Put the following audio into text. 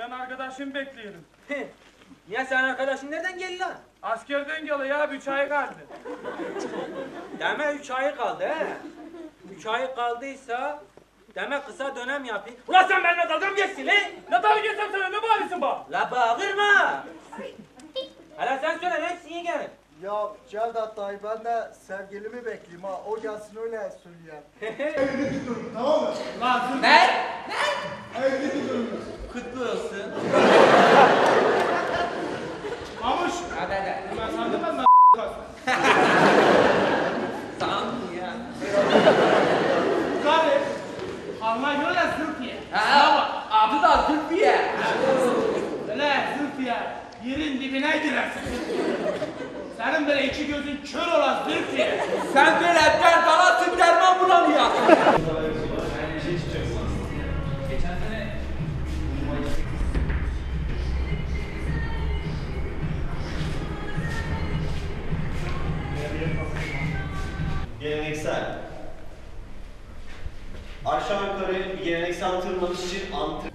Ben arkadaşımı bekliyorum. Niye sen arkadaşın nereden geldi lan? Askerden geliyor ya 3 ay kaldı. Deme 3 ay kaldı he. 3 ay kaldıysa deme kısa dönem yapayım. Ulan sen benimle dalga mı geçsin he? Ne dalga geçsem sana ne bağırıyorsun bana? La bağırma. Hele sen söyle ne etsin gelin. Ya Cevdet dayı ben de sevgilimi bekleyeyim ha. O gelsin öyle söyleyeyim. Evlilik durumu tamam mı? Lazım. Ne? Evlilik durumu. Kutlu olsun. Mamuş. Hadi hadi. Ben sandım ben Tamam ya. Karı. Alma göre Zülfiye. Ha, adı da Zülfiye. Öyle Zülfiye. Yerin dibine girersin. Senin böyle iki gözün kör olan Zülfiye. Sen böyle dert alasın derman bulamıyorsun. Geleneksel. Aşağı yukarı bir geleneksel tırmanış için antrenman